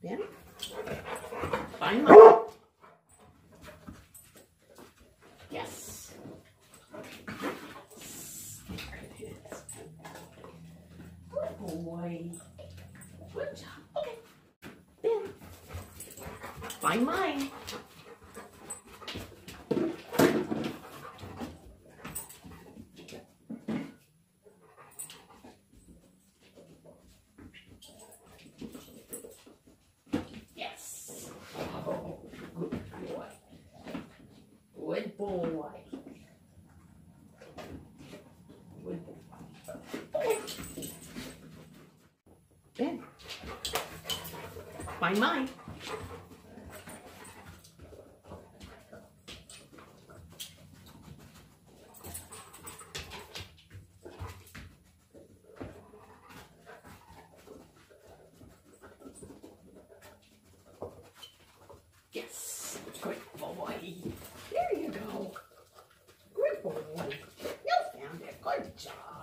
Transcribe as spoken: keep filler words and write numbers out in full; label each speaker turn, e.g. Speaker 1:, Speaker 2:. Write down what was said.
Speaker 1: Ben? Find mine. Yes. There it is. Good boy. Good job. Okay. Ben. Find mine. Yes. Oh, good boy. Good boy. Good boy. Okay. Ben. Find mine. Yes, good boy. There you go. Good boy. You found it. Good job.